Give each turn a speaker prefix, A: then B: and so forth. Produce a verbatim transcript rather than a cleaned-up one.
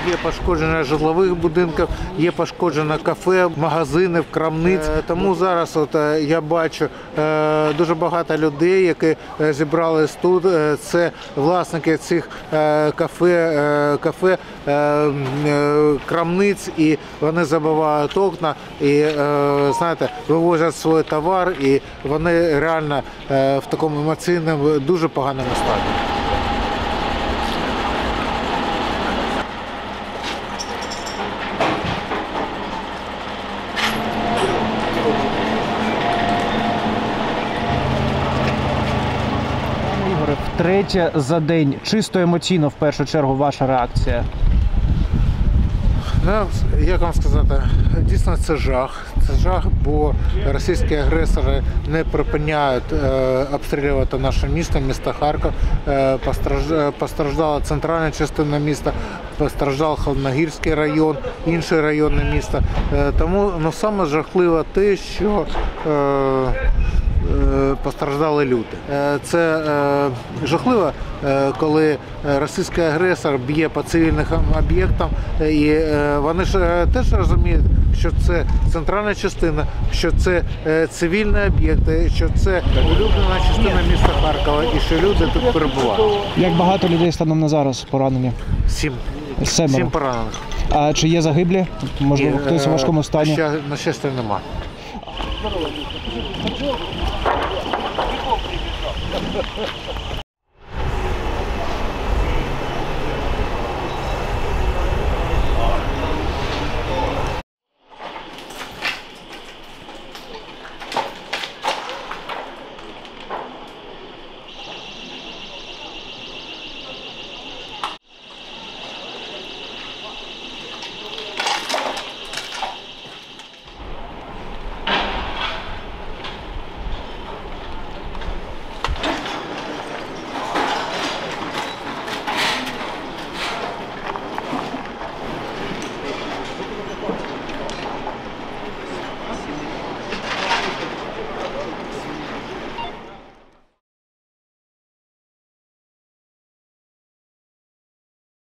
A: є пошкодження житлових будинків, є пошкодження кафе, магазинів, крамниць. Тому зараз от я бачу дуже багато людей, які зібрались тут. Це власники цих кафе, кафе, крамниць, і вони забивають окна і, знаєте, вивозять свій товар, і вони реально в такому емоційному, дуже поганому стані.
B: Ігоре, втретє за день, чисто емоційно в першу чергу ваша реакція?
A: Ну, як вам сказати, дійсно це жах. Це жах, бо російські агресори не припиняють е, обстрілювати наше місто, місто Харків. Е, постраж... Постраждала центральна частина міста, постраждав Холодногірський район, інші райони міста. Е, тому ну, саме жахливо те, що е, постраждали люди. Це жахливо, коли російський агресор б'є по цивільним об'єктам, і вони ж теж розуміють, що це центральна частина, що це цивільні об'єкти, що це улюблена частина міста Харкова і що люди тут перебувають.
B: Як багато людей станом на зараз поранені?
A: Сім.
B: Семеро.
A: Сім поранених.
B: А чи є загиблі? Можливо, хтось у важкому стані?
A: Ще, на щастя, немає.